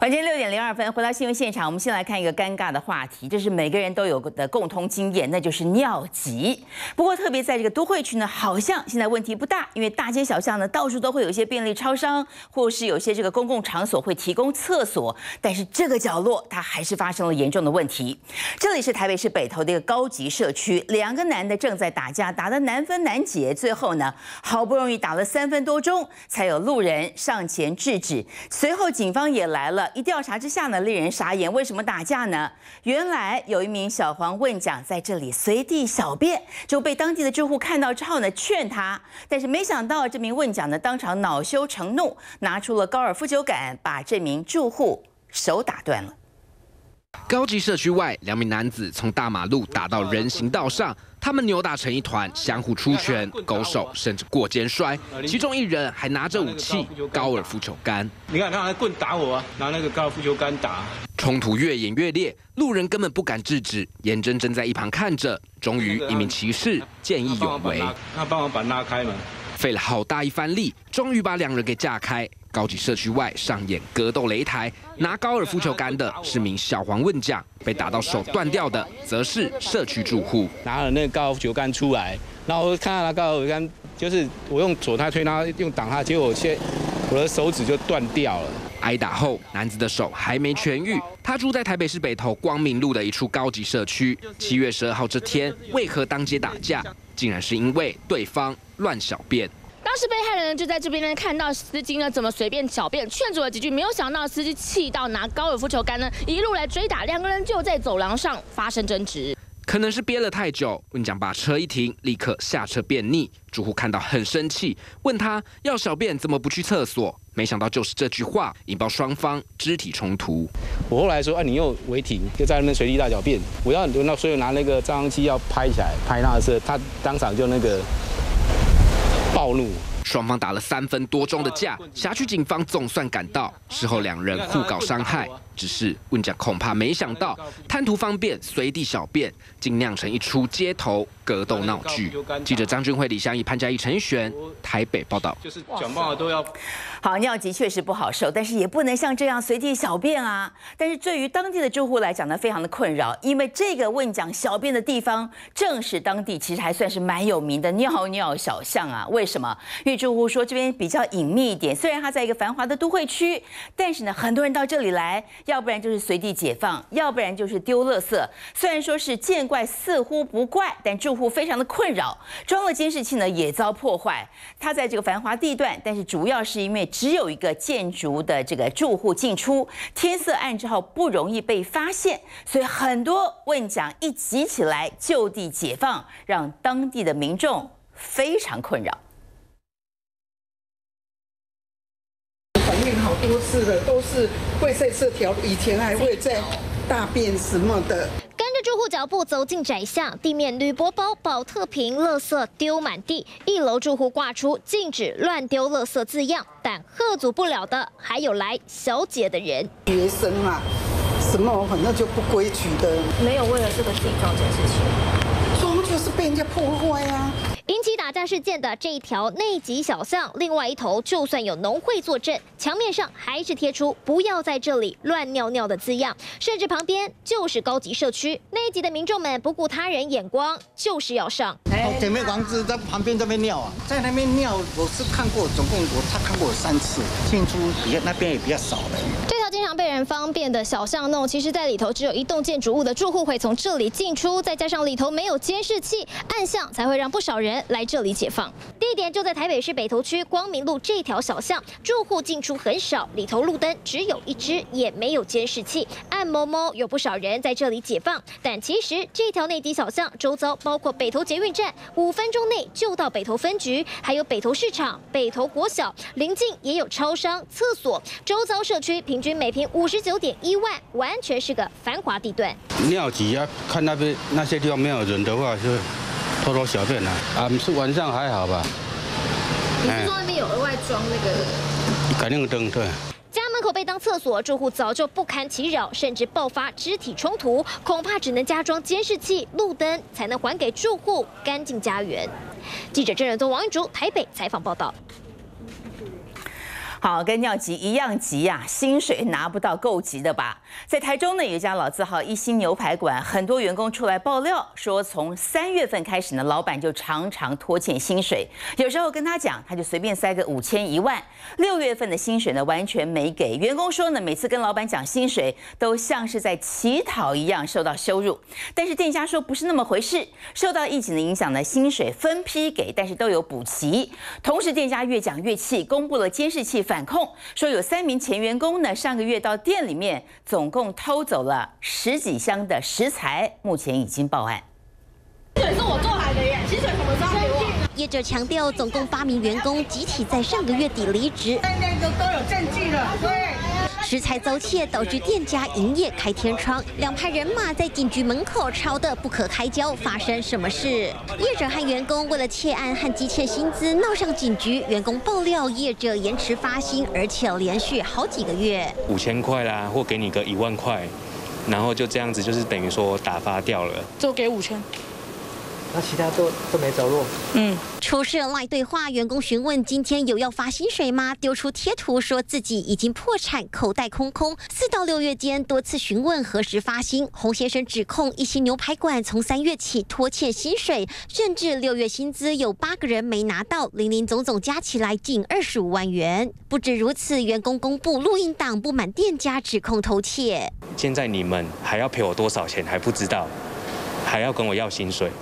晚间6:02，回到新闻现场，我们先来看一个尴尬的话题，这是每个人都有的共同经验，那就是尿急。不过特别在这个都会区呢，好像现在问题不大，因为大街小巷呢到处都会有一些便利超商，或是有些这个公共场所会提供厕所，但是这个角落它还是发生了严重的问题。这里是台北市北投的一个高级社区，两个男的正在打架，打得难分难解，最后呢好不容易打了3分多钟，才有路人上前制止，随后警方也来了。一调查之下呢，令人傻眼。为什么打架呢？原来有一名小黄问讲在这里随地小便，就被当地的住户看到之后呢，劝他。但是没想到这名问讲呢，当场恼羞成怒，拿出了高尔夫球杆，把这名住户手打断了。 高级社区外，2名男子从大马路打到人行道上，他们扭打成一团，相互出拳、勾手，甚至过肩摔。其中一人还拿着武器——高尔夫球杆。 你看他拿棍打我啊，拿那个高尔夫球杆打。 冲突越演越烈，路人根本不敢制止，眼睁睁在一旁看着。终于，一名骑士见义勇为， 他帮我把拉开嘛。 费了好大一番力，终于把2人给架开。高级社区外上演格斗擂台，拿高尔夫球杆的是名小黄问讲，被打到手断掉的则是社区住户。 拿了那个高尔夫球杆出来，然后我看到那高尔夫球杆，就是我用左他推他，用挡他，结果我的手指就断掉了。 挨打后，男子的手还没痊愈。他住在台北市北投光明路的一处高级社区。7月12号这天，为何当街打架？竟然是因为对方乱小便。 当时被害人就在这边呢，看到司机呢怎么随便小便，劝阻了几句，没有想到司机气到拿高尔夫球杆呢一路来追打，2个人就在走廊上发生争执。 可能是憋了太久，问讲把车一停，立刻下车便溺。住户看到很生气，问他要小便怎么不去厕所？没想到就是这句话引爆双方肢体冲突。 我后来说，你又违停，就在那边随地大小便，所以我拿那个照相机要拍起来，拍他的时候，他当场就那个暴怒。 双方打了3分多钟的架，辖区警方总算赶到。事后2人互告伤害，只是问讲恐怕没想到，贪图方便随地小便，竟酿成一出街头格斗闹剧。记者张俊慧、李湘怡、潘嘉义、陈璇，台北报道。 就是想办法都要。 好，尿急确实不好受，但是也不能像这样随地小便啊。但是对于当地的住户来讲呢，非常的困扰，因为这个问讲小便的地方，正是当地其实还算是蛮有名的尿尿小巷啊。为什么？因为住户说这边比较隐秘一点，虽然它在一个繁华的都会区，但是呢，很多人到这里来，要不然就是随地解放，要不然就是丢垃圾。虽然说是见怪似乎不怪，但住户非常的困扰。装了监视器呢，也遭破坏。它在这个繁华地段，但是主要是因为只有一个建筑的这个住户进出，天色暗之后不容易被发现，所以很多问讲一集起来就地解放，让当地的民众非常困扰。 反映好多次了，都是会在这条，以前还会在大便什么的。 跟着住户脚步走进窄巷，地面铝箔包、保特瓶、垃圾丢满地。1楼住户挂出禁止乱丢垃圾字样，但喝阻不了的还有来小姐的人。 学生啊，什么反正就不规矩的， 没有为了这个自己造成事情， 装就是被人家破坏啊。 引起打架事件的这一条内急小巷，另外一头就算有农会坐镇，墙面上还是贴出“不要在这里乱尿尿”的字样，甚至旁边就是高级社区。内急的民众们不顾他人眼光，就是要上。 姐妹房子在旁边这边尿啊，在那边尿，我是看过，总共他看过3次，进出那边也比较少了。 这条经常被人方便的小巷弄，其实在里头只有一栋建筑物的住户会从这里进出，再加上里头没有监视器，暗巷才会让不少人来这里解放。地点就在台北市北投区光明路这条小巷，住户进出很少，里头路灯只有1只，也没有监视器。暗摸摸有不少人在这里解放，但其实这条内地小巷周遭包括北投捷运站，5分钟内就到北投分局，还有北投市场、北投国小，邻近也有超商、厕所，周遭社区平均每平59.1万，完全是个繁华地段。 尿急啊，看那边那些地方没有人的话，就偷偷小便啊。是晚上还好吧？ 你是说那边有额外装那个感应灯？对。 家门口被当厕所，住户早就不堪其扰，甚至爆发肢体冲突，恐怕只能加装监视器、路灯，才能还给住户干净家园。记者郑仁宗、王玉竹台北采访报道。 好，跟尿急一样急啊，薪水拿不到够急的吧？在台中呢，有一家老字号一心牛排馆，很多员工出来爆料说，从3月份开始呢，老板就常常拖欠薪水，有时候跟他讲，他就随便塞个5000、1万。6月份的薪水呢，完全没给。员工说呢，每次跟老板讲薪水，都像是在乞讨一样受到羞辱。但是店家说不是那么回事，受到疫情的影响呢，薪水分批给，但是都有补齐。同时，店家越讲越气，公布了监视器反控，说有3名前员工呢，上个月到店里面总共偷走了10几箱的食材，目前已经报案。 薪水是我做来的耶，薪水什么时候给我？ 业者强调，总共8名员工集体在上个月底离职， 那个都有证据了，对。 食材遭窃导致店家营业开天窗，2派人马在警局门口吵得不可开交，发生什么事？业者和员工为了窃案和积欠薪资闹上警局，员工爆料业者延迟发薪，而且连续好几个月 ，5000块啦，或给你个1万块，然后就这样子，就是等于说打发掉了， 就给5000。 那其他都没着落。 出事赖对话，员工询问今天有要发薪水吗？丢出贴图说自己已经破产，口袋空空。4到6月间多次询问何时发薪，洪先生指控一心牛排馆从3月起拖欠薪水，甚至6月薪资有8个人没拿到，零总总加起来近25万元。不止如此，员工公布录音档，不满店家指控偷窃。 现在你们还要赔我多少钱还不知道，还要跟我要薪水。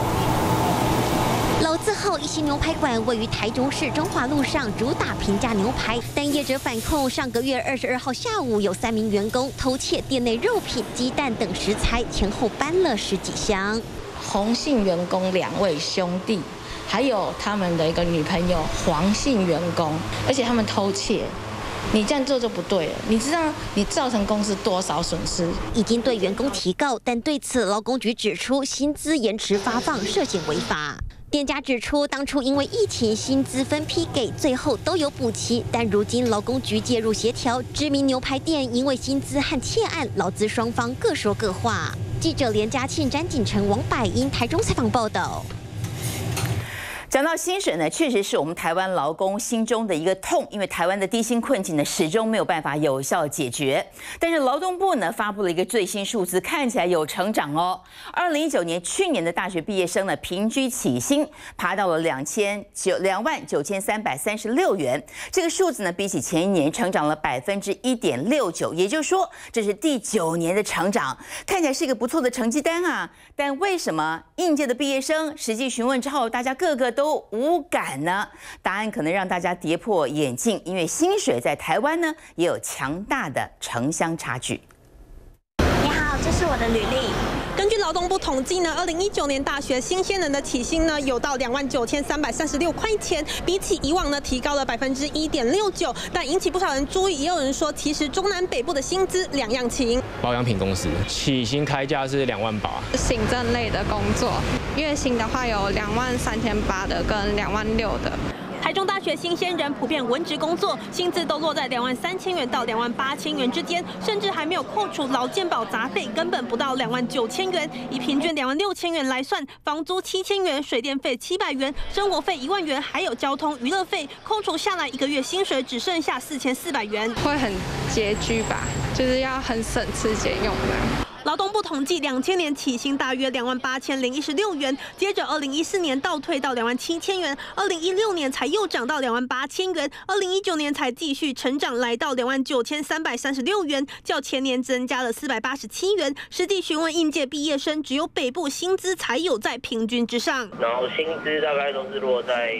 老字号一心牛排馆位于台中市中华路上，主打平价牛排。但业者反控，上个月22号下午有3名员工偷窃店内肉品、鸡蛋等食材，前后搬了10几箱。 洪姓员工2位兄弟，还有他们的一个女朋友黄姓员工，而且他们偷窃。你这样做就不对了，你知道你造成公司多少损失？ 已经对员工提告，但对此劳工局指出，薪资延迟发放涉嫌违法。店家指出，当初因为疫情，薪资分批给，最后都有补齐，但如今劳工局介入协调，知名牛排店因为薪资和窃案，劳资双方各说各话。记者连嘉庆、詹锦成、王百英台中采访报道。 讲到薪水呢，确实是我们台湾劳工心中的一个痛，因为台湾的低薪困境呢，始终没有办法有效解决。但是劳动部呢发布了一个最新数字，看起来有成长哦。2019年去年的大学毕业生呢，平均起薪爬到了29336元，这个数字呢，比起前一年成长了1.69%，也就是说，这是第9年的成长，看起来是一个不错的成绩单啊。但为什么应届的毕业生实际询问之后，大家个个都无感呢？答案可能让大家跌破眼镜，因为薪水在台湾呢也有强大的城乡差距。 你好，这是我的履历。 根据劳动部统计呢，2019年大学新鲜人的起薪呢有到29336块钱，比起以往呢提高了1.69%。但引起不少人注意，也有人说，其实中南北部的薪资两样情。 保养品公司起薪开价是2万8， 行政类的工作，月薪的话有23800的跟26000的。 台中大学新鲜人普遍文职工作，薪资都落在23000元到28000元之间，甚至还没有扣除劳健保杂费，根本不到29000元。以平均26000元来算，房租7000元，水电费700元，生活费1万元，还有交通娱乐费，扣除下来1个月薪水只剩下4400元， 会很拮据吧，就是要很省吃俭用的。 劳动部统计，2000年起薪大约28016元，接着2014年倒退到27000元，2016年才又涨到28000元，2019年才继续成长，来到29336元，较前年增加了487元。实际询问应届毕业生，只有北部薪资才有在平均之上， 然后薪资大概都是落在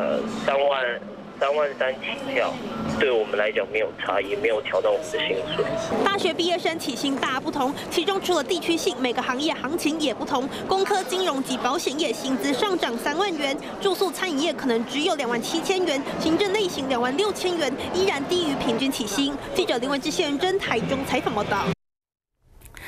3万3起跳，对我们来讲没有差，也没有调到我们的薪水。 大学毕业生起薪大不同，其中除了地区性，每个行业行情也不同。工科、金融及保险业薪资上涨3万元，住宿餐饮业可能只有27000元，行政类型26000元，依然低于平均起薪。记者林文志、谢元珍台中采访报道。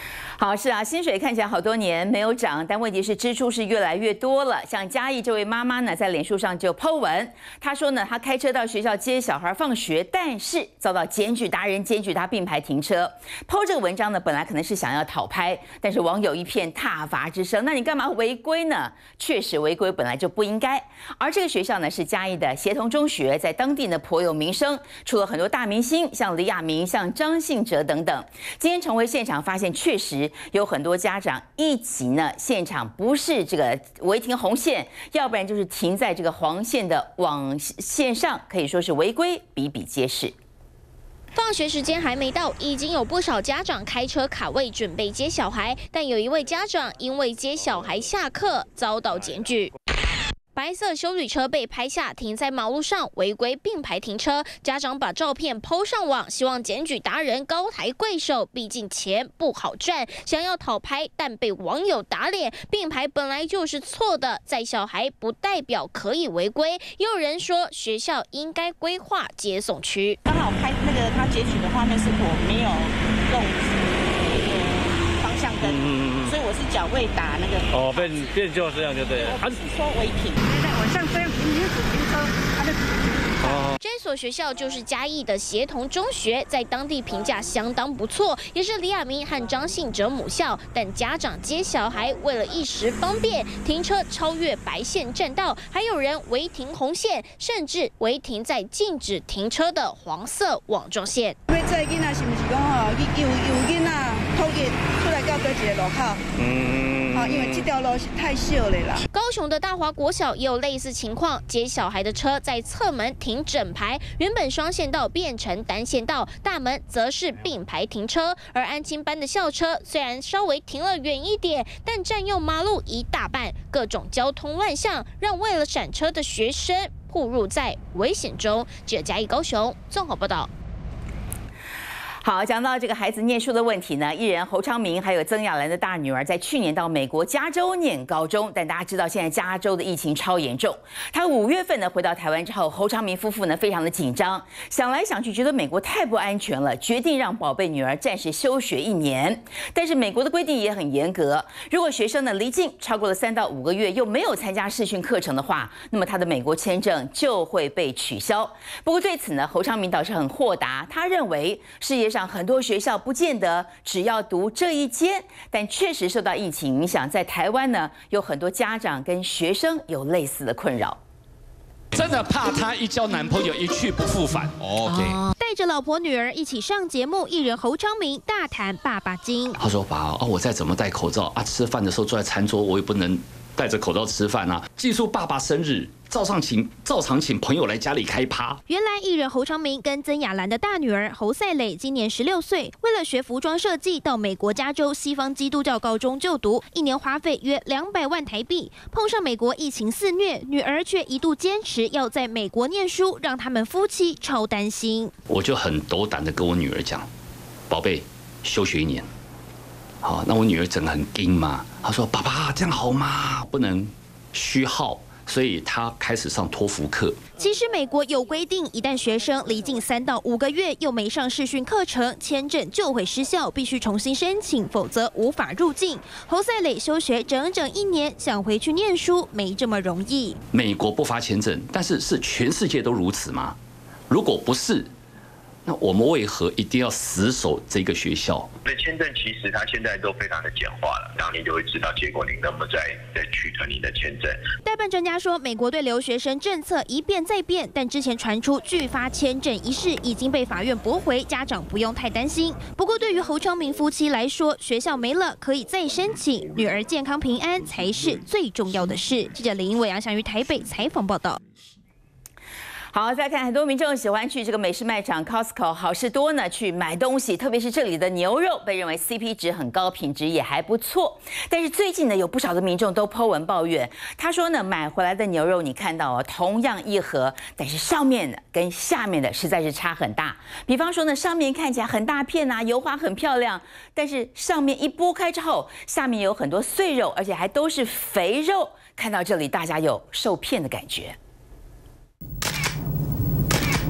好，是啊，薪水看起来好多年没有涨，但问题是支出是越来越多了。像嘉义这位妈妈呢，在脸书上就 po 文，她说呢，她开车到学校接小孩放学，但是遭到检举达人检举她并排停车。po 这个文章呢，本来可能是想要讨拍，但是网友一片挞伐之声。那你干嘛违规呢？确实违规本来就不应该。而这个学校呢，是嘉义的协同中学，在当地呢颇有名声，出了很多大明星，像李亚明、像张信哲等等。今天重回现场，发现确实有很多家长一起呢，现场不是这个违停红线，要不然就是停在这个黄线的网线上，可以说是违规比比皆是。 放学时间还没到，已经有不少家长开车卡位准备接小孩，但有一位家长因为接小孩下课遭到检举。白色休旅车被拍下停在马路上，违规并排停车。家长把照片 PO 上网，希望检举达人高抬贵手，毕竟钱不好赚，想要讨拍，但被网友打脸。并排本来就是错的，载小孩不代表可以违规。也有人说学校应该规划接送区。 刚好拍那个他截取的画面是我没有用方向灯。所以我是脚会打那个变就这样就对了。 他只说违停，在晚上这样停车，他就这所学校就是嘉义的协同中学，在当地评价相当不错，也是李亚明和张信哲母校。但家长接小孩为了一时方便，停车超越白线占道，还有人违停红线，甚至违停在禁止停车的黄色网状线。 因为这囡仔是不是讲吼，有囡仔偷业出来到这个路口？因为这条路是太小了啦。 高雄的大华国小也有类似情况，接小孩的车在侧门停整排，原本双线道变成单线道，大门则是并排停车。而安亲班的校车虽然稍微停了远一点，但占用马路一大半，各种交通乱象，让为了闪车的学生暴露在危险中。记者嘉义高雄综合报道。 好，讲到这个孩子念书的问题呢，艺人侯昌明还有曾雅兰的大女儿在去年到美国加州念高中，但大家知道现在加州的疫情超严重。他5月份呢回到台湾之后，侯昌明夫妇呢非常的紧张，想来想去觉得美国太不安全了，决定让宝贝女儿暂时休学1年。但是美国的规定也很严格，如果学生呢离境超过了3到5个月又没有参加视讯课程的话，那么他的美国签证就会被取消。不过对此呢，侯昌明倒是很豁达，他认为世界上很多学校不见得只要读这一间，但确实受到疫情影响，在台湾呢有很多家长跟学生有类似的困扰。 真的怕他一交男朋友一去不复返。OK。 带着老婆女儿一起上节目，艺人侯昌明大谈爸爸经。 他说：“爸，我再怎么戴口罩啊，吃饭的时候坐在餐桌，我也不能戴着口罩吃饭啊。记住爸爸生日，照常请朋友来家里开趴。” 原来艺人侯昌明跟曾雅兰的大女儿侯赛蕾今年16岁，为了学服装设计，到美国加州西方基督教高中就读，1年花费约200万台币。碰上美国疫情肆虐，女儿却一度坚持要在美国念书，让他们夫妻超担心。 我就很斗胆的跟我女儿讲：“宝贝，休学1年。”好，那我女儿整个很惊嘛，她说：“爸爸这样好吗？不能虚耗。”所以他开始上托福课。 其实美国有规定，一旦学生离境3到5个月又没上视讯课程，签证就会失效，必须重新申请，否则无法入境。侯赛蕾休学整整1年，想回去念书没这么容易。 美国不发签证，但是是全世界都如此吗？如果不是，那我们为何一定要死守这个学校？ 那签证其实它现在都非常的简化了，然后你就会知道结果你能不能再取得你的签证。 代办专家说，美国对留学生政策一变再变，但之前传出拒发签证一事已经被法院驳回，家长不用太担心。不过对于侯昌明夫妻来说，学校没了可以再申请，女儿健康平安才是最重要的事。记者林伟阳翔于台北采访报道。 好，再看很多民众喜欢去这个美式卖场 Costco 好事多呢去买东西，特别是这里的牛肉被认为 CP 值很高，品质也还不错。但是最近呢，有不少的民众都 po 文抱怨，他说呢，买回来的牛肉你看到同样一盒，但是上面的跟下面的实在是差很大。比方说呢，上面看起来很大片啊，油花很漂亮，但是上面一剥开之后，下面有很多碎肉，而且还都是肥肉。看到这里，大家有受骗的感觉。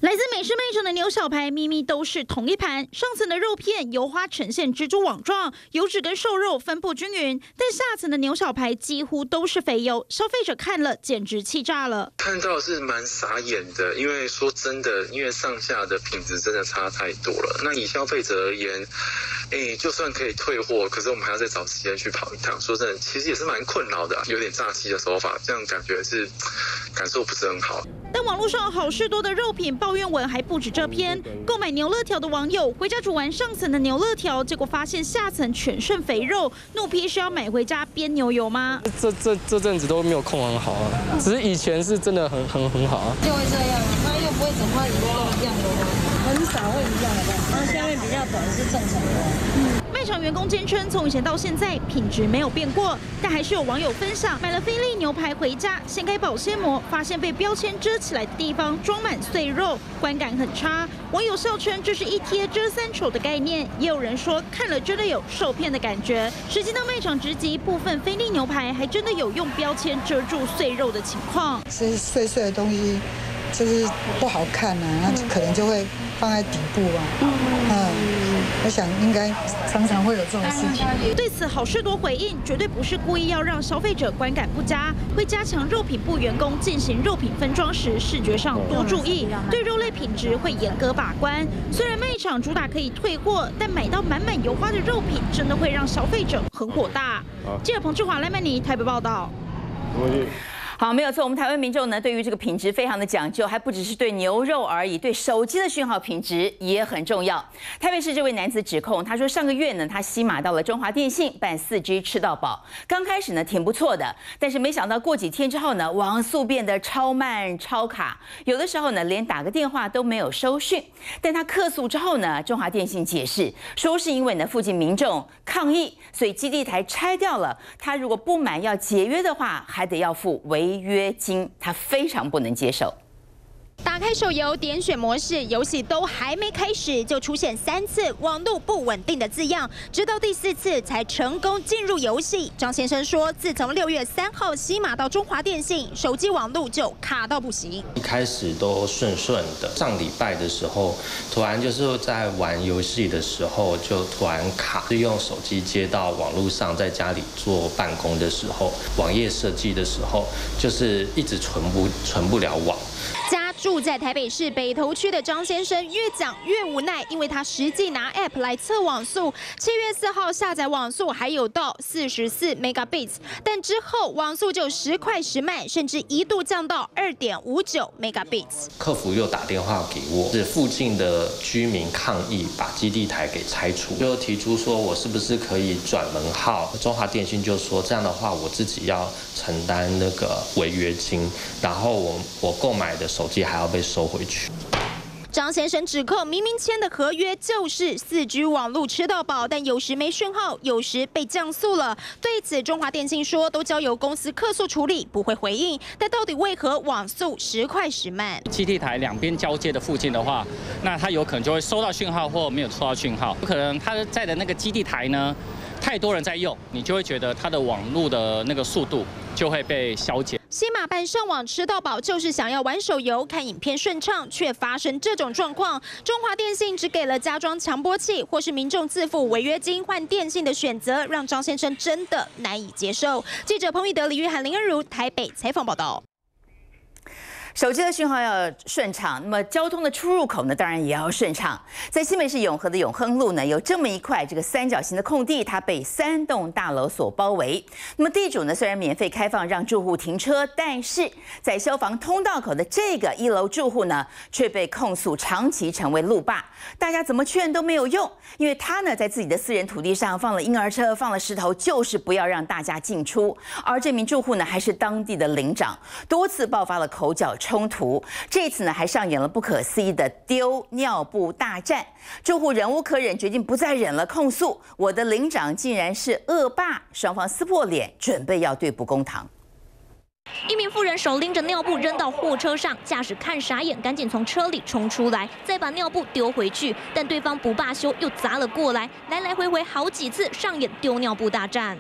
来自美式卖场的牛小排咪咪都是同一盘，上层的肉片油花呈现蜘蛛网状，油脂跟瘦肉分布均匀，但下层的牛小排几乎都是肥油，消费者看了简直气炸了。 看到是蛮傻眼的，因为说真的，因为上下的品质真的差太多了。那以消费者而言，就算可以退货，可是我们还要再找时间去跑一趟。说真的，其实也是蛮困扰的，有点诈欺的手法，这样感觉是感受不是很好。 但网络上好事多的肉品抱怨文还不止这篇，购买牛肋条的网友回家煮完上层的牛肋条，结果发现下层全剩肥肉，怒批是要买回家煸牛油吗？ 这阵子都没有空很好啊，只是以前是真的很好啊。 就会这样啊，它又不会整块一样的吗？很少会一样的吧，它下面比较短是正常的。 卖场员工坚称，从以前到现在品质没有变过，但还是有网友分享买了菲力牛排回家，掀开保鲜膜，发现被标签遮起来的地方装满碎肉，观感很差。网友笑称这是一贴遮三丑的概念，也有人说看了真的有受骗的感觉。实际到卖场直击，部分菲力牛排还真的有用标签遮住碎肉的情况。 是碎碎的东西，就是不好看啊，那可能就会放在底部啊。我想应该常常会有这种事情。 对此，好事多回应，绝对不是故意要让消费者观感不佳，会加强肉品部员工进行肉品分装时视觉上多注意，对肉类品质会严格把关。虽然卖场主打可以退货，但买到满满油花的肉品，真的会让消费者很火大。记者彭志华、赖曼妮台北报道。 好，没有错。我们台湾民众呢，对于这个品质非常的讲究，还不只是对牛肉而已，对手机的讯号品质也很重要。台北市这位男子指控，他说上个月呢，他西马到了中华电信办4G 吃到饱，刚开始呢挺不错的，但是没想到过几天之后呢，网速变得超慢、超卡，有的时候呢连打个电话都没有收讯。但他客诉之后呢，中华电信解释说是因为呢附近民众抗议，所以基地台拆掉了。他如果不满要解约的话，还得要付违约金，他非常不能接受。 打开手游，点选模式，游戏都还没开始，就出现3次网路不稳定的字样，直到第4次才成功进入游戏。张先生说，自从6月3号西马到中华电信，手机网路就卡到不行。 一开始都顺顺的，上礼拜的时候，突然就是在玩游戏的时候就突然卡，是用手机接到网路上，在家里做办公的时候，网页设计的时候，就是一直存不了网。 家住在台北市北投区的张先生越讲越无奈，因为他实际拿 App 来测网速，7月4号下载网速还有到44 Megabits， 但之后网速就时快时慢，甚至一度降到2.59 Megabits。 客服又打电话给我，是附近的居民抗议，把基地台给拆除，就提出说我是不是可以转门号？中华电信就说这样的话，我自己要承担那个违约金，然后我购买的手机还要被收回去。 张先生指控，明明签的合约就是4G 网路吃到饱，但有时没讯号，有时被降速了。对此，中华电信说都交由公司客诉处理，不会回应。但到底为何网速时快时慢？ 基地台两边交接的附近的话，那它有可能就会收到讯号或没有收到讯号，有可能它在的那个基地台呢，太多人在用，你就会觉得它的网路的那个速度就会被消减。 西马办上网吃到饱，就是想要玩手游、看影片顺畅，却发生这种状况。中华电信只给了加装强波器或是民众自付违约金换电信的选择，让张先生真的难以接受。记者彭玉德、李玉涵、林恩如台北采访报道。 手机的讯号要顺畅，那么交通的出入口呢，当然也要顺畅。在新北市永和的永亨路呢，有这么一块这个三角形的空地，它被3栋大楼所包围。那么地主呢，虽然免费开放让住户停车，但是在消防通道口的这个1楼住户呢，却被控诉长期成为路霸。大家怎么劝都没有用，因为他呢在自己的私人土地上放了婴儿车，放了石头，就是不要让大家进出。而这名住户呢，还是当地的领长，多次爆发了口角冲突，这次呢还上演了不可思议的丢尿布大战。住户忍无可忍，决定不再忍了，控诉我的领长竟然是恶霸，双方撕破脸，准备要对簿公堂。 一名妇人手拎着尿布扔到货车上，驾驶看傻眼，赶紧从车里冲出来，再把尿布丢回去，但对方不罢休，又砸了过来，来来回回好几次，上演丢尿布大战。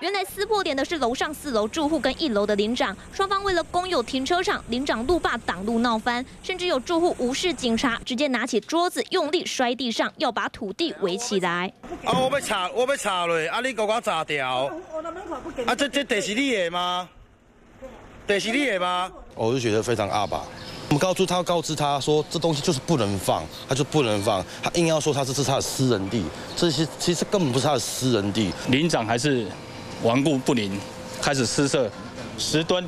原来撕破脸的是楼上4楼住户跟1楼的里长，双方为了公有停车场，里长路霸挡路闹翻，甚至有住户无视警察，直接拿起桌子用力摔地上，要把土地围起来。 我要查落，你给我炸掉。这地是你的吗？地是你的吗？我就觉得非常阿爸。我们告知他说这东西就是不能放，他就不能放，他硬要说这是他的私人地，这些其实根本不是他的私人地。 林长还是顽固不灵，开始施设10吨，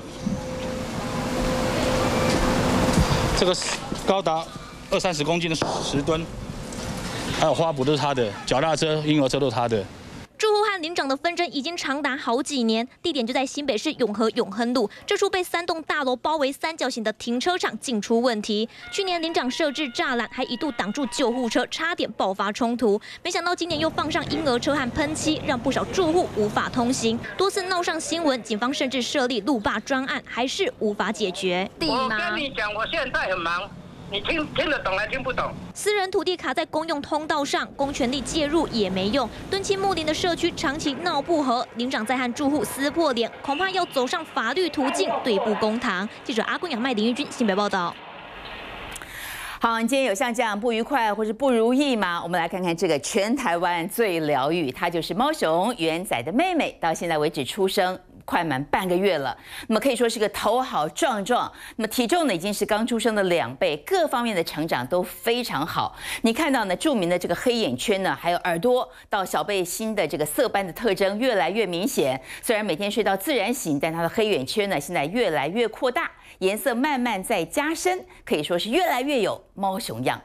这个高达20-30公斤的10吨，还有花圃都是他的，脚踏车、婴儿车都是他的。 住户和里长的纷争已经长达好几年，地点就在新北市永和永亨路。这处被3栋大楼包围三角形的停车场竟出问题。去年里长设置栅栏，还一度挡住救护车，差点爆发冲突。没想到今年又放上婴儿车和喷漆，让不少住户无法通行，多次闹上新闻。警方甚至设立路霸专案，还是无法解决。 我跟你讲，我现在很忙。你听得懂还听不懂？ 私人土地卡在公用通道上，公权力介入也没用。敦亲睦邻的社区长期闹不和，里长在和住户撕破脸，恐怕要走上法律途径对簿公堂。记者阿公杨麦、林玉君新北报道。 好，你今天有像这样不愉快或是不如意吗？我们来看看这个全台湾最疗愈，它就是猫熊元仔的妹妹，到现在为止出生快满半个月了，那么可以说是个头好壮壮，那么体重呢已经是刚出生的2倍，各方面的成长都非常好。你看到呢，著名的这个黑眼圈呢，还有耳朵到小背心的这个色斑的特征越来越明显。虽然每天睡到自然醒，但它的黑眼圈呢现在越来越扩大，颜色慢慢在加深，可以说是越来越有猫熊样。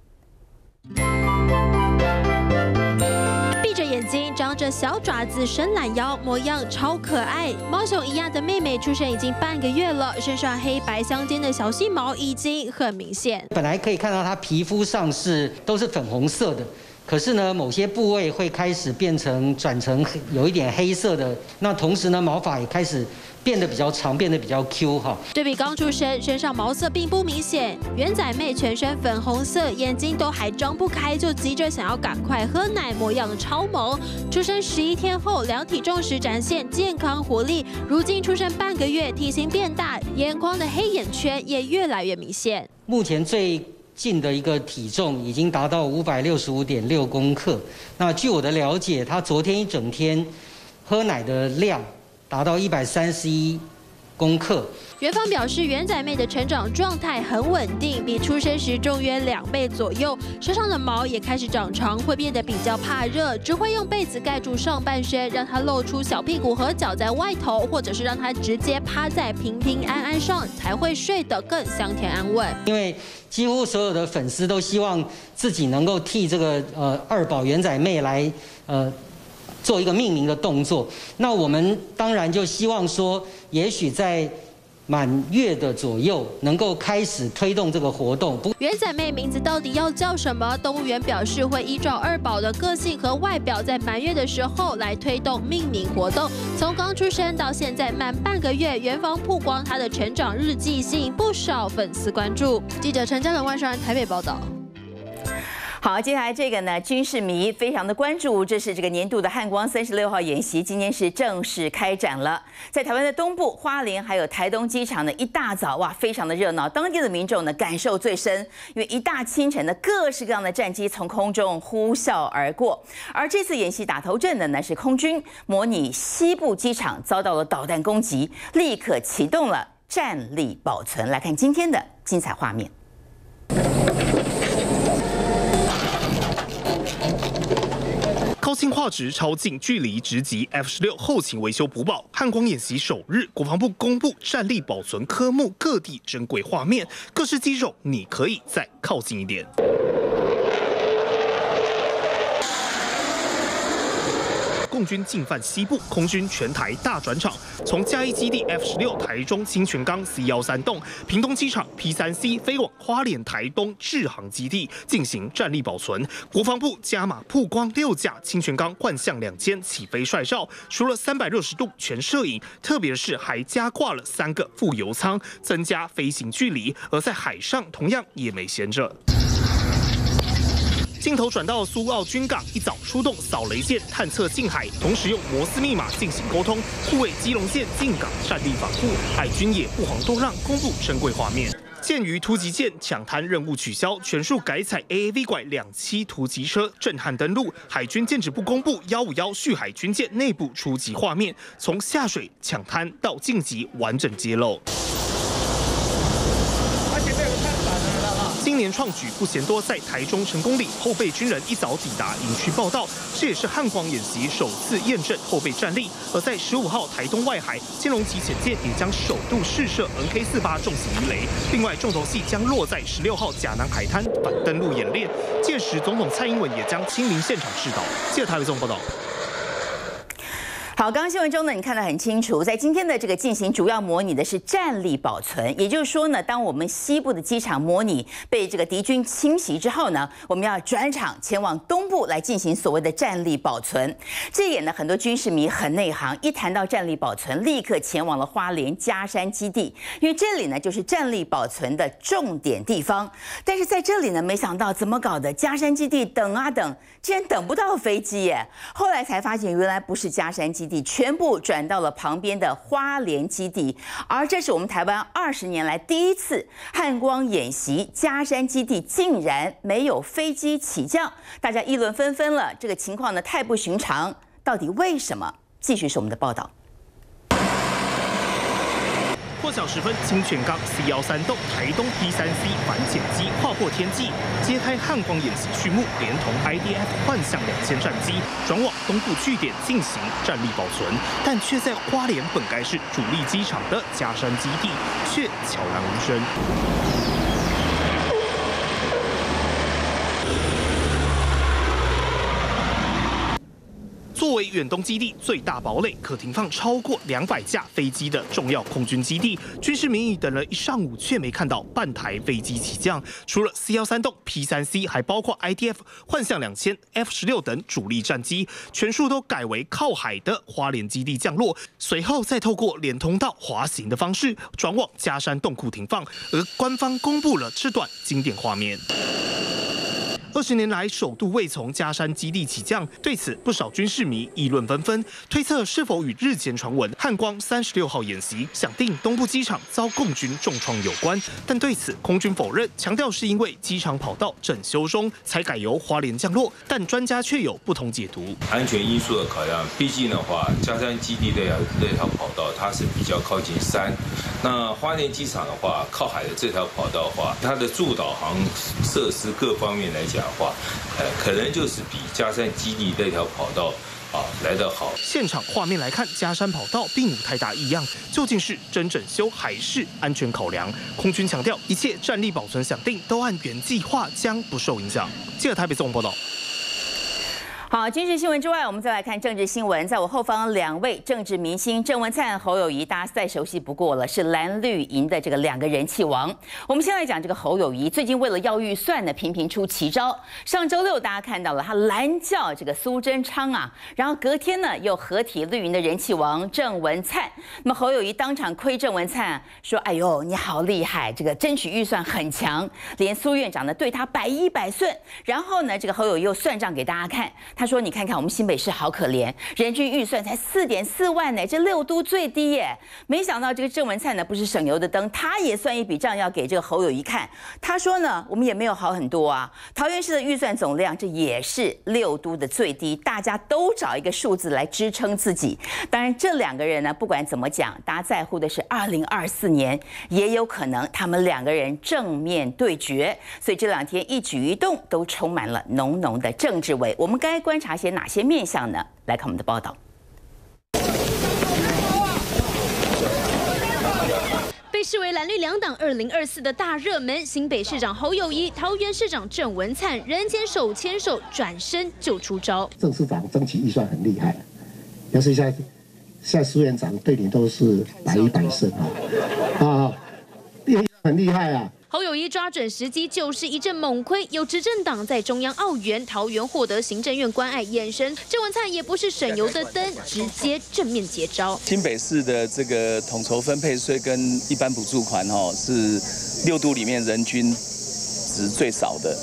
闭着眼睛，长着小爪子，伸懒腰，模样超可爱。猫熊一样的妹妹出生已经半个月了，身上黑白相间的小细毛已经很明显。 本来可以看到它皮肤上都是粉红色的，可是呢，某些部位会开始转成有一点黑色的。那同时呢，毛发也开始变得比较长，变得比较 Q 哈。 对比刚出生，身上毛色并不明显。元仔妹全身粉红色，眼睛都还张不开，就急着想要赶快喝奶，模样超萌。出生11天后，量体重时展现健康活力。如今出生半个月，体型变大，眼眶的黑眼圈也越来越明显。 目前最近的一个体重已经达到565.6公克。那据我的了解，他昨天一整天喝奶的量达到131公克。 园方表示，元仔妹的成长状态很稳定，比出生时重约2倍左右，身上的毛也开始长长，会变得比较怕热，只会用被子盖住上半身，让它露出小屁股和脚在外头，或者是让它直接趴在平平安安上，才会睡得更香甜安稳。 因为几乎所有的粉丝都希望自己能够替这个2宝元仔妹来做一个命名的动作。那我们当然就希望说，也许在满月的左右能够开始推动这个活动。 元仔妹名字到底要叫什么？动物园表示会依照2宝的个性和外表，在满月的时候来推动命名活动。从刚出生到现在满半个月，园方曝光他的成长日记，吸引不少粉丝关注。记者陈嘉伦、万双台北报道。 好，接下来这个呢，军事迷非常的关注，这是这个年度的汉光36号演习，今天是正式开展了。在台湾的东部、花莲还有台东机场呢，一大早哇，非常的热闹，当地的民众呢感受最深，因为一大清晨的各式各样的战机从空中呼啸而过。而这次演习打头阵的呢是空军，模拟西部机场遭到了导弹攻击，立刻启动了战力保存。来看今天的精彩画面。 高清画质、超近距离直击 F-16后勤维修补保。汉光演习首日，国防部公布战力保存科目各地珍贵画面，各式机种你可以再靠近一点。共军进犯西部，空军全台大转场，从嘉义基地 F-16台中清泉岗 C13栋、屏东机场 P3C 飞往花莲台东制航基地进行战力保存。国防部加码曝光6架清泉岗幻象2间起飞帅照，除了360度全摄影，特别是还加挂了3个副油舱，增加飞行距离。而在海上同样也没闲着。 镜头转到苏澳军港，一早出动扫雷舰探测近海，同时用摩斯密码进行沟通，护卫基隆舰进港战力防护。海军也不遑多让，公布珍贵画面。 鉴于突击舰抢滩任务取消，全数改采 AAV 拐2栖突击车震撼登陆。海军舰指部公布151续海军舰内部初级画面，从下水抢滩到晋级完整揭露。 今年创举不嫌多，在台中成功里，后备军人一早抵达营区报到，这也是汉光演习首次验证后备战力。而在15号台东外海，金龙级潜舰也将首度试射 NK-48重型鱼雷。另外，重头戏将落在16号甲南海滩反登陆演练，届时总统蔡英文也将亲临现场指导。记者台北综合报道。 好，刚刚新闻中呢，你看得很清楚，在今天的这个进行主要模拟的是战力保存，也就是说呢，当我们西部的机场模拟被这个敌军侵袭之后呢，我们要转场前往东部来进行所谓的战力保存。这也呢，很多军事迷很内行，一谈到战力保存，立刻前往了花莲佳山基地，因为这里呢就是战力保存的重点地方。但是在这里呢，没想到怎么搞的，佳山基地等啊等，竟然等不到飞机耶！后来才发现，原来不是佳山基地。 全部转到了旁边的花莲基地，而这是我们台湾20年来第一次汉光演习，佳山基地竟然没有飞机起降，大家议论纷纷了。这个情况呢太不寻常，到底为什么？继续是我们的报道。 破晓时分，清泉岗 C13洞台东 P3C 反潜机划破天际，揭开汉光演习序幕，连同 IDF 幻象2000战机转往东部据点进行战力保存，但却在花莲本该是主力机场的佳山基地却悄然无声。 作为远东基地最大堡垒，可停放超过200架飞机的重要空军基地，军事民意等了一上午，却没看到半台飞机起降。除了 C13洞 P3C， 还包括 IDF 幻象2000、F16等主力战机，全数都改为靠海的花莲基地降落，随后再透过连通道滑行的方式转往佳山洞库停放。而官方公布了这段经典画面。 20年来首度未从佳山基地起降，对此不少军事迷议论纷纷，推测是否与日前传闻汉光36号演习想定东部机场遭共军重创有关。但对此空军否认，强调是因为机场跑道整修中才改由花莲降落。但专家却有不同解读。 安全因素的考量，毕竟的话，佳山基地这条跑道它是比较靠近山，那花莲机场的话，靠海的这条跑道的话，它的助导航设施各方面来讲。 话，可能就是比佳山基地那条跑道来得好。 现场画面来看，佳山跑道并无太大异样，究竟是真整修还是安全考量？空军强调，一切战力保存想定都按原计划，将不受影响。记者台北综合报道。 好，军事新闻之外，我们再来看政治新闻。在我后方2位政治明星郑文灿、侯友宜，大家再熟悉不过了，是蓝绿营的这个2个人气王。我们先来讲这个侯友宜，最近为了要预算呢，频频出奇招。上周6大家看到了他蓝叫这个苏贞昌啊，然后隔天呢又合体绿营的人气王郑文灿。那么侯友宜当场亏郑文灿说：“哎呦，你好厉害，这个争取预算很强。”连苏院长呢对他百依百顺。然后呢，这个侯友宜又算账给大家看。 他说：“你看看我们新北市好可怜，人均预算才4.4万呢，这6都最低耶。没想到这个郑文灿呢，不是省油的灯，他也算一笔账要给这个侯友宜看。他说呢，我们也没有好很多啊。桃园市的预算总量，这也是6都的最低，大家都找一个数字来支撑自己。当然，这2个人呢，不管怎么讲，大家在乎的是2024年，也有可能他们2个人正面对决。所以这2天一举一动都充满了浓浓的政治味。我们该观察些哪些面向呢？来看我们的报道。 被视为蓝绿2党2024的大热门，新北市长侯友宜、桃园市长郑文灿人间手牵手，转身就出招。郑市长争取预算很厉害，要是现在苏院长对你都是百依百顺啊，很厉害啊。 侯友宜抓准时机，就是一阵猛亏。有执政党在中央澳园、桃园获得行政院关爱眼神，郑文灿也不是省油的灯，直接正面接招。新北市的这个统筹分配税跟一般补助款是6都里面人均值最少的。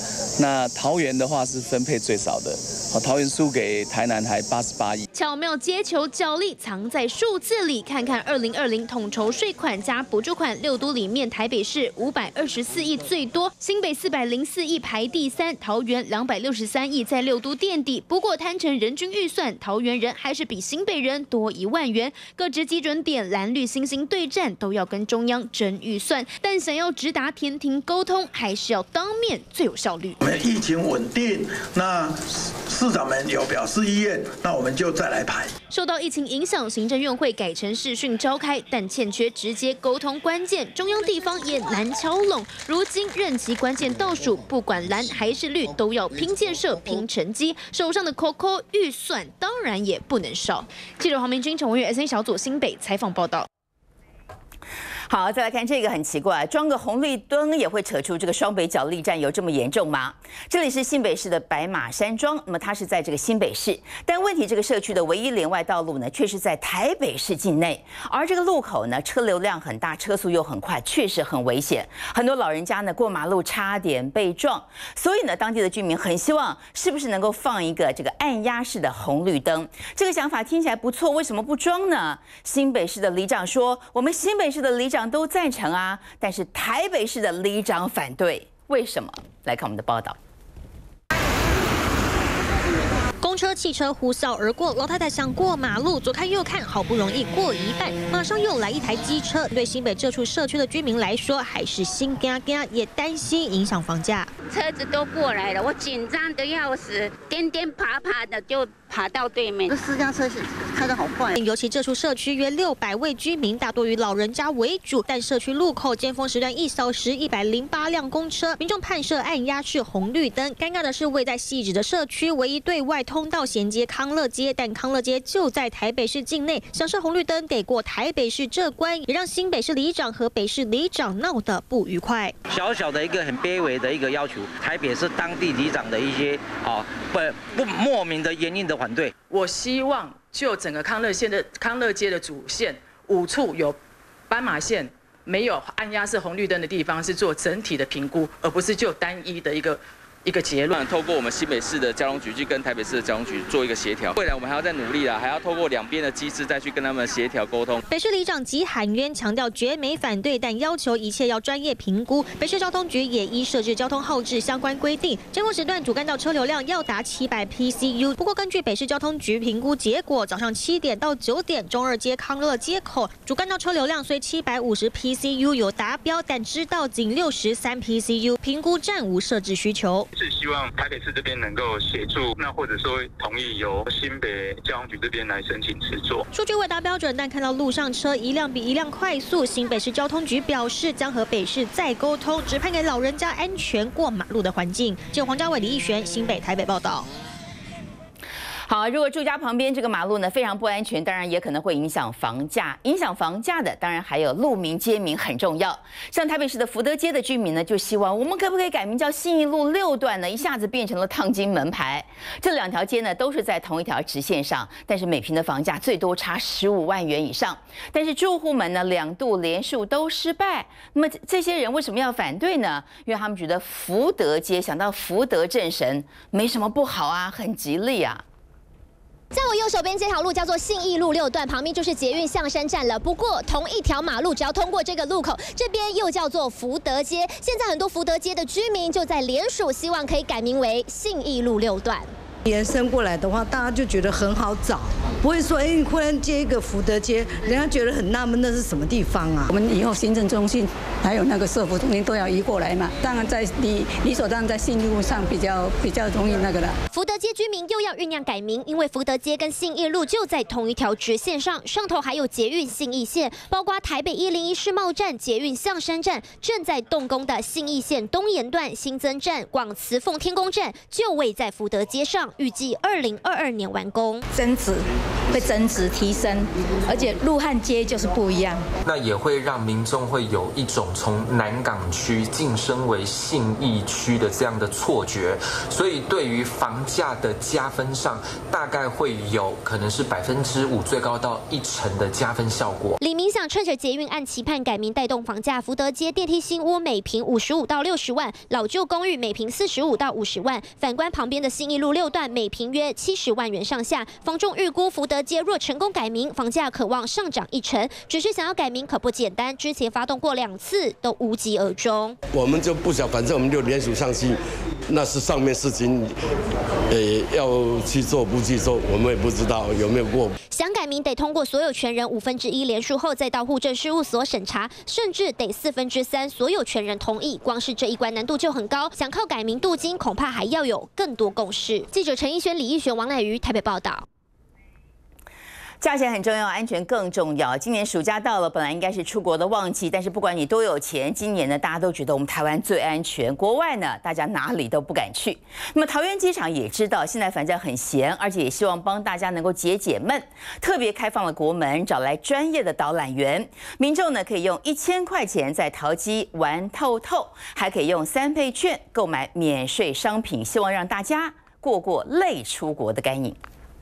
那桃园的话是分配最少的，桃园输给台南还88亿。 巧妙接球角力藏在数字里，看看2020统筹税款加补助款，6都里面台北市524亿最多，新北404亿排第3，桃园263亿在6都垫底。不过摊成人均预算，桃园人还是比新北人多1万元。各支基准点蓝绿星星对战，都要跟中央争预算，但想要直达天庭沟通，还是要当面最有效率。 我们疫情稳定，那市长们有表示意愿，那我们就再来排。 受到疫情影响，行政院会改成视讯召开，但欠缺直接沟通关键，中央地方也难敲拢。如今任期关键倒数，不管蓝还是绿，都要拼建设、拼成绩。手上的 COCO 预算当然也不能少。记者黄明君、陈文月 SN 小组新北采访报道。 好，再来看这个很奇怪，装个红绿灯也会扯出这个双北角力战，有这么严重吗？这里是新北市的白马山庄，那么它是在这个新北市，但问题这个社区的唯一连外道路呢，却是在台北市境内，而这个路口呢，车流量很大，车速又很快，确实很危险，很多老人家呢过马路差点被撞，所以呢，当地的居民很希望是不是能够放一个这个按压式的红绿灯，这个想法听起来不错，为什么不装呢？新北市的里长说，我们新北市的里长都赞成啊，但是台北市的里长反对，为什么？来看我们的报道。 公车、汽车呼啸而过，老太太想过马路，左看右看，好不容易过一半，马上又来一台机车。对新北这处社区的居民来说，还是心惊惊，也担心影响房价。 车子都过来了，我紧张的要死，颠颠爬爬的就爬到对面。这私家车开得好快， 尤其这处社区约600位居民，大多以老人家为主，但社区路口尖峰时段1小时108辆公车，民众盼设按压式红绿灯。尴尬的是，位在汐止的社区唯一对外通道衔接康乐街，但康乐街就在台北市境内，想设红绿灯得过台北市这关，也让新北市里长和北市里长闹得不愉快。 小小的一个很卑微的一个要求，台北市当地里长的一些不莫名的原因的反对。 我希望就整个康乐街的主线5处有斑马线没有按压式红绿灯的地方，是做整体的评估，而不是就单一的一个结论。 透过我们新北市的交通局去跟台北市的交通局做一个协调，未来我们还要再努力啦，还要透过两边的机制再去跟他们协调沟通。 北市里长吉喊冤，强调绝没反对，但要求一切要专业评估。北市交通局也依设置交通号志相关规定，尖峰时段主干道车流量要达700 PCU。不过根据北市交通局评估结果，早上7点到9点，中二街康乐街口主干道车流量虽750 PCU 有达标，但知道仅63 PCU， 评估暂无设置需求。 是希望台北市这边能够协助，那或者说同意由新北交通局这边来申请制作。 数据未达标准，但看到路上车一辆比一辆快速，新北市交通局表示将和北市再沟通，指派给老人家安全过马路的环境。记者黄家伟、李义璇，新北、台北报道。 好，如果住家旁边这个马路呢非常不安全，当然也可能会影响房价。影响房价的，当然还有路名街名很重要。像台北市的福德街的居民呢，就希望我们可不可以改名叫信义路6段呢？一下子变成了烫金门牌。这2条街呢都是在同一条直线上，但是每坪的房价最多差15万元以上。但是住户们呢2度连署都失败。那么这些人为什么要反对呢？因为他们觉得福德街想到福德正神没什么不好啊，很吉利啊。 在我右手边这条路叫做信义路6段，旁边就是捷运象山站了。不过同一条马路，只要通过这个路口，这边又叫做福德街。现在很多福德街的居民就在联署，希望可以改名为信义路6段。 延伸过来的话，大家就觉得很好找，不会说你忽然接一个福德街，人家觉得很纳闷，那是什么地方啊？ 我们以后行政中心还有那个社福中心都要移过来嘛，当然在理所当然在信义路上比较容易那个了。 福德街居民又要酝酿改名，因为福德街跟信义路就在同一条直线上，上头还有捷运信义线，包括台北101世贸站、捷运象山站，正在动工的信义线东延段新增站、广慈凤天宫站就位在福德街上。预计2022年完工。 争执会增值提升，而且路和街就是不一样。 那也会让民众会有一种从南港区晋升为信义区的这样的错觉，所以对于房价的加分上，大概会有可能是5%，最高到1%的加分效果。 李明想趁着捷运案期盼改名带动房价，福德街电梯新屋每坪55到60万，老旧公寓每坪45到50万。反观旁边的信义路6段，每坪约70万元上下。房仲预估福德街若成功改名，房价可望上涨1%。只是想要改名可不简单，之前发动过2次都无疾而终。 我们就不想，反正我们就联署上去，那是上面事情，要去做不去做，我们也不知道有没有过。 想改名得通过所有权人1/5联署后，再到户政事务所审查，甚至得3/4所有权人同意。光是这一关难度就很高，想靠改名镀金，恐怕还要有更多共识。记者陈奕轩、李奕璇、王乃瑜台北报道。 价钱很重要，安全更重要。今年暑假到了，本来应该是出国的旺季，但是不管你多有钱，今年呢，大家都觉得我们台湾最安全，国外呢，大家哪里都不敢去。那么桃园机场也知道现在反正很闲，而且也希望帮大家能够解解闷，特别开放了国门，找来专业的导览员，民众呢可以用1000块钱在桃机玩透透，还可以用3倍券购买免税商品，希望让大家过累出国的干瘾。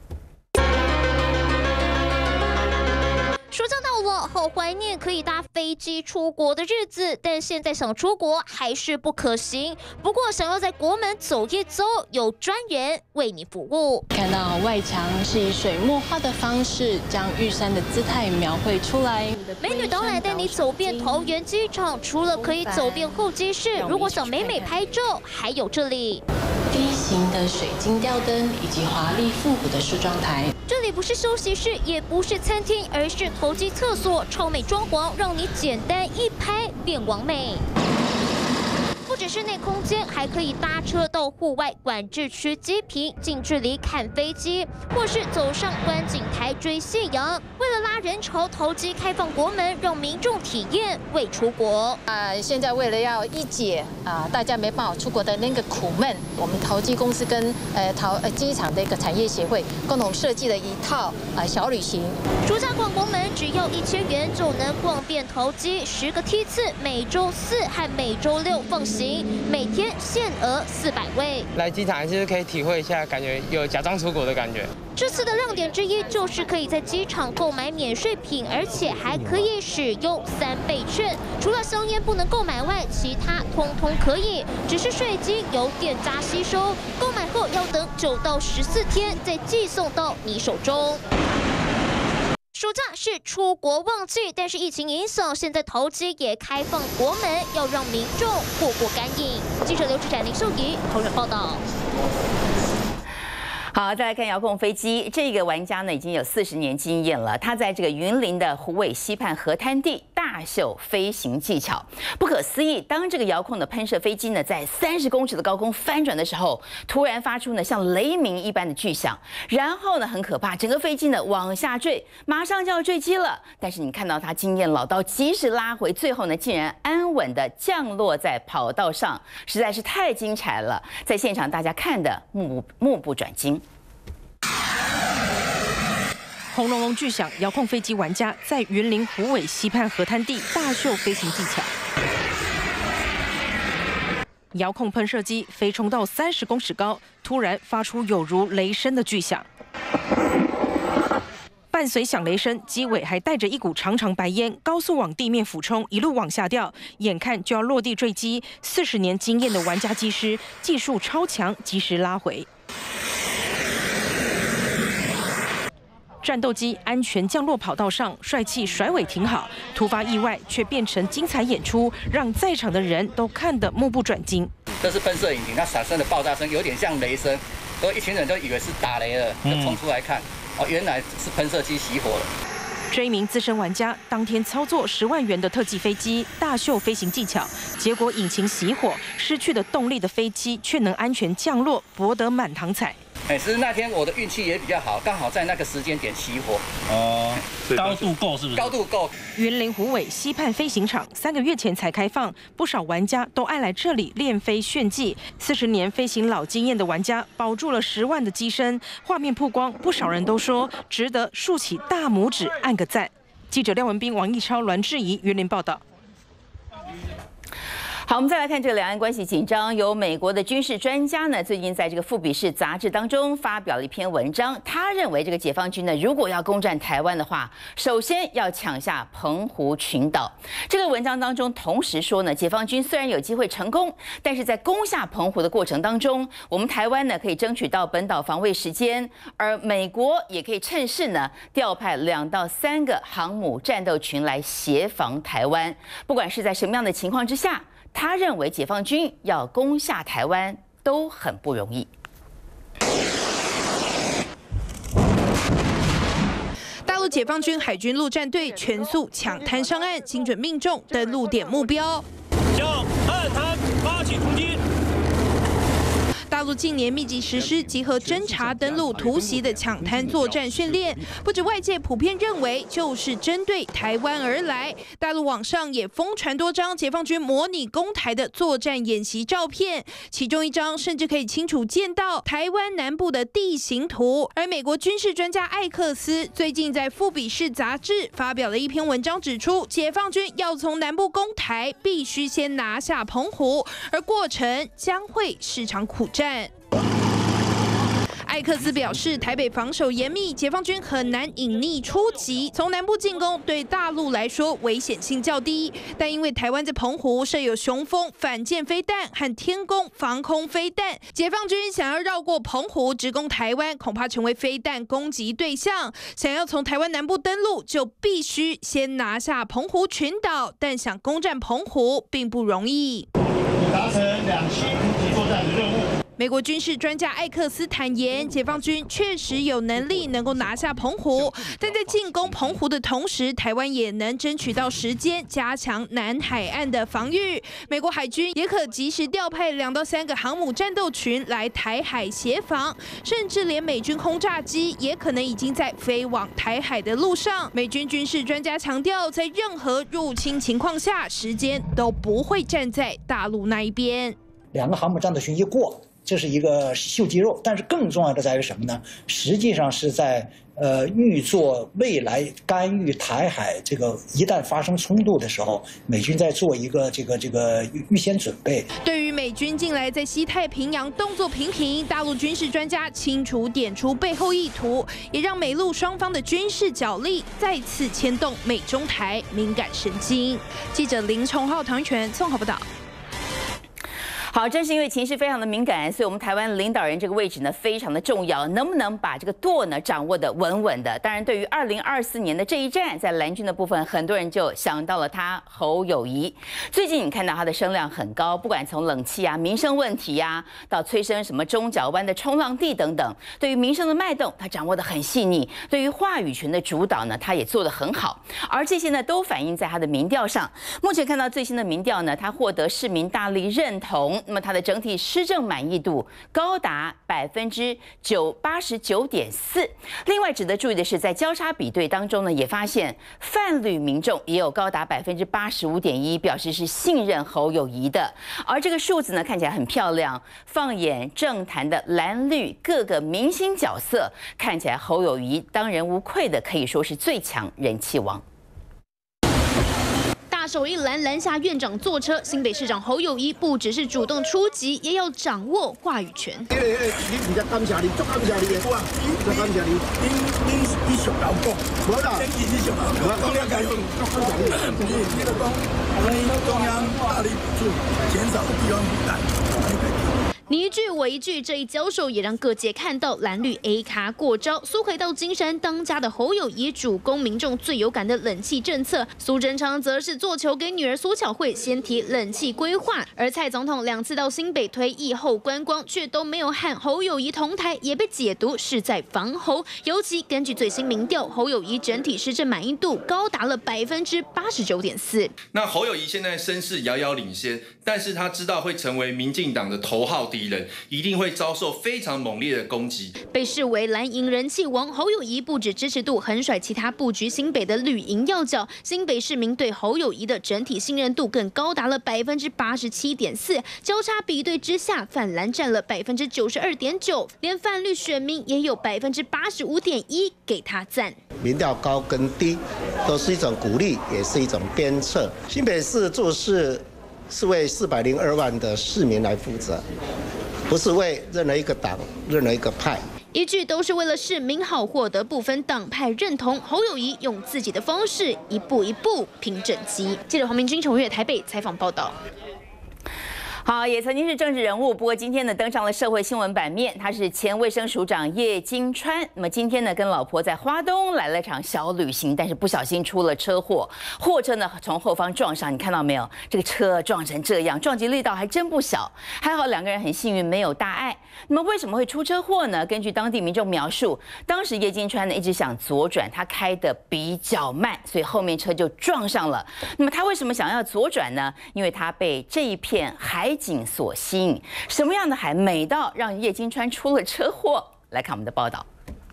暑假到了，好怀念可以搭飞机出国的日子，但现在想出国还是不可行。不过想要在国门走一走，有专人为你服务。 看到外墙是以水墨画的方式将玉山的姿态描绘出来。 美女导览带你走遍桃园机场，除了可以走遍候机室，如果想美美拍照，还有这里。 梯形的水晶吊灯以及华丽复古的梳妆台。 这里不是休息室，也不是餐厅，而是投机厕所，超美装潢，让你简单一拍变完美。不只是内空间，还可以搭车到户外管制区机坪，近距离看飞机，或是走上观景台追夕阳。为了拉人潮，桃机开放国门，让民众体验未出国。 现在为了要一解大家没办法出国的那个苦闷，我们桃机公司跟机场的一个产业协会共同设计了一套小旅行。 暑假逛国门只要1000元就能逛遍桃机10个梯次，每周4和每周6放行。每天限额400位。 来机场还是可以体会一下，感觉有假装出国的感觉。 这次的亮点之一就是可以在机场购买免税品，而且还可以使用3倍券。除了香烟不能购买外，其他通通可以，只是税金由店家吸收，购买后要等9到14天再寄送到你手中。暑假是出国旺季，但是疫情影响，现在桃机也开放国门，要让民众过干瘾。记者刘志展、林秀仪桃园报道。 好，再来看遥控飞机。这个玩家呢已经有40年经验了，他在这个云林的虎尾溪畔河滩地大秀飞行技巧。不可思议，当这个遥控的喷射飞机呢在30公尺的高空翻转的时候，突然发出呢像雷鸣一般的巨响，然后呢很可怕，整个飞机呢往下坠，马上就要坠机了。但是你看到他经验老道，及时拉回，最后呢竟然安稳的降落在跑道上，实在是太精彩了。在现场大家看的目不转睛。 轰隆隆巨响，遥控飞机玩家在云林虎尾溪畔河滩地大秀飞行技巧。遥控喷射机飞冲到30公尺高，突然发出有如雷声的巨响。伴随响雷声，机尾还带着一股长长白烟，高速往地面俯冲，一路往下掉，眼看就要落地坠机。40年经验的玩家机师，技术超强，及时拉回。战斗机安全降落跑道上，帅气甩尾停好，突发意外却变成精彩演出，让在场的人都看得目不转睛。 这是喷射引擎，它产生的爆炸声有点像雷声，所以一群人都以为是打雷了，就冲出来看，原来是喷射机熄火了。 这一名资深玩家当天操作10万元的特技飞机，大秀飞行技巧，结果引擎熄火，失去了动力的飞机却能安全降落，博得满堂彩。 只是那天我的运气也比较好，刚好在那个时间点熄火。 哦，高度够是不是？ 高度够。 云林虎尾西畔飞行场3个月前才开放，不少玩家都爱来这里练飞炫技。40年飞行老经验的玩家保住了10万的机身，画面曝光，不少人都说值得竖起大拇指按个赞。记者廖文彬、王义超、栾志怡云林报道。 好，我们再来看这个两岸关系紧张。有美国的军事专家呢，最近在这个《富比士》杂志当中发表了一篇文章。他认为，这个解放军呢，如果要攻占台湾的话，首先要抢下澎湖群岛。这个文章当中同时说呢，解放军虽然有机会成功，但是在攻下澎湖的过程当中，我们台湾呢可以争取到本岛防卫时间，而美国也可以趁势呢调派2到3个航母战斗群来协防台湾。不管是在什么样的情况之下，他认为解放军要攻下台湾都很不容易。 大陆解放军海军陆战队全速抢滩上岸，精准命中登陆点目标， 向岸滩发起突击。 大陆近年密集实施集合侦察、登陆、突袭的抢滩作战训练，不止外界普遍认为就是针对台湾而来，大陆网上也疯传多张解放军模拟攻台的作战演习照片，其中一张甚至可以清楚见到台湾南部的地形图。而美国军事专家艾克斯最近在《富比士》杂志发表了一篇文章，指出解放军要从南部攻台，必须先拿下澎湖，而过程将会是场苦战。艾克斯表示，台北防守严密，解放军很难隐匿出击。从南部进攻对大陆来说危险性较低，但因为台湾在澎湖设有雄风反舰飞弹和天弓防空飞弹，解放军想要绕过澎湖直攻台湾，恐怕成为飞弹攻击对象。想要从台湾南部登陆，就必须先拿下澎湖群岛，但想攻占澎湖并不容易。 达成2栖突击作战的任务。 美国军事专家艾克斯坦言，解放军确实有能力能够拿下澎湖，但在进攻澎湖的同时，台湾也能争取到时间，加强南海岸的防御。美国海军也可及时调派2到3个航母战斗群来台海协防，甚至连美军轰炸机也可能已经在飞往台海的路上。美军军事专家强调，在任何入侵情况下，时间都不会站在大陆那一边。 2个航母战斗群一过，这是一个秀肌肉，但是更重要的在于什么呢？实际上是在预做未来干预台海这个一旦发生冲突的时候，美军在做一个这个预先准备。 对于美军近来在西太平洋动作频频，大陆军事专家清楚点出背后意图，也让美陆双方的军事角力再次牵动美中台敏感神经。记者林崇浩、唐全综合报道。 好，正是因为情势非常的敏感，所以我们台湾领导人这个位置呢非常的重要，能不能把这个舵呢掌握的稳稳的？当然，对于2024年的这一战，在蓝军的部分，很多人就想到了他侯友宜。最近你看到他的声量很高，不管从冷气啊、民生问题啊，到催生什么中角湾的冲浪地等等，对于民生的脉动，他掌握的很细腻；对于话语权的主导呢，他也做得很好。而这些呢，都反映在他的民调上。目前看到最新的民调呢，他获得市民大力认同。那么它的整体施政满意度高达89.4%。另外值得注意的是，在交叉比对当中呢，也发现泛绿民众也有高达85.1%，表示是信任侯友宜的。而这个数字呢，看起来很漂亮。放眼政坛的蓝绿各个明星角色，看起来侯友宜当仁无愧的，可以说是最强人气王。 大手一拦拦下院长坐车，新北市长侯友宜不只是主动出击，也要掌握话语权。 你比较感谢你，足感谢你的，足感谢你。你上老讲，无啦，真是上老讲，讲了解足感谢你。你就讲，中央大力补助，减少地方负担。 你一句我一句，这一交手也让各界看到蓝绿 A 咖过招。苏回到金山当家的侯友宜主攻民众最有感的冷气政策，苏贞昌则是做球给女儿苏巧慧先提冷气规划。而蔡总统2次到新北推疫后观光，却都没有和侯友宜同台，也被解读是在防侯。尤其根据最新民调，侯友宜整体施政满意度高达了89.4%。 那侯友宜现在声势遥遥领先，但是他知道会成为民进党的头号敌敌人，一定会遭受非常猛烈的攻击。 被视为蓝营人气王侯友宜，不止支持度横甩其他布局新北的绿营要角，新北市民对侯友宜的整体信任度更高达了87.4%，交叉比对之下，泛蓝占了92.9%，连泛绿选民也有85.1%给他赞。 民调高跟低都是一种鼓励，也是一种鞭策。新北市做事是为402万的市民来负责，不是为任何一个党、任何一个派。 一句都是为了市民好，获得部分党派认同。侯友宜用自己的方式，一步一步拼政绩。记者黄明君、陈月台北采访报道。 好，也曾经是政治人物，不过今天呢登上了社会新闻版面。他是前卫生署长叶金川。那么今天呢跟老婆在花东来了场小旅行，但是不小心出了车祸，货车呢从后方撞上，你看到没有？这个车撞成这样，撞击力道还真不小。还好两个人很幸运没有大碍。那么为什么会出车祸呢？根据当地民众描述，当时叶金川呢一直想左转，他开得比较慢，所以后面车就撞上了。那么他为什么想要左转呢？因为他被这一片海景所吸引。什么样的海美到让叶金川出了车祸？来看我们的报道。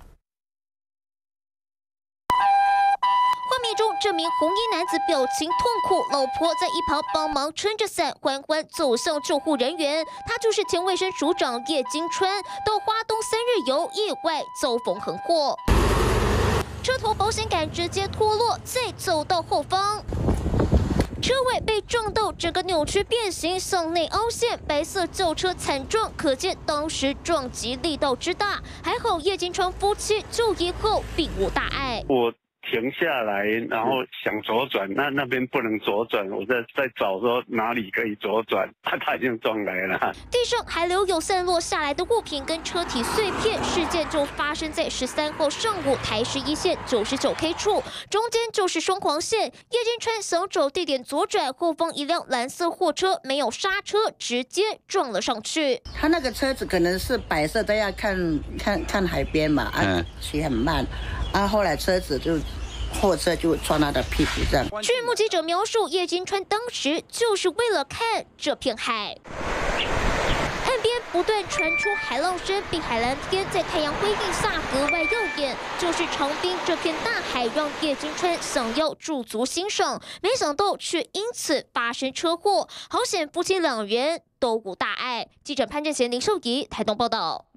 画面中，这名红衣男子表情痛苦，老婆在一旁帮忙撑着伞，缓缓走向救护人员。他就是前卫生署长叶金川，到花东3日游，意外遭逢横祸，车头保险杆直接脱落，再走到后方。车尾被撞到整个扭曲变形，向内凹陷，白色轿车惨撞，可见当时撞击力道之大。还好叶金川夫妻就医后并无大碍。 我停下来，然后想左转，那边不能左转，我在找说哪里可以左转，他已经撞来了。 地上还留有散落下来的物品跟车体碎片，事件就发生在13号上午台10一线99K 处，中间就是双黄线。叶金川想找地点左转，后方一辆蓝色货车没有刹车，直接撞了上去。 他那个车子可能是摆设都要看海边嘛，骑很慢，后来货车就撞他的屁股上。 据目击者描述，叶金川当时就是为了看这片海。岸边不断传出海浪声，碧海蓝天在太阳辉映下格外耀眼。就是长滨这片大海，让叶金川想要驻足欣赏，没想到却因此发生车祸。好险，夫妻2人都无大碍。记者潘正贤、林秀仪台东报道。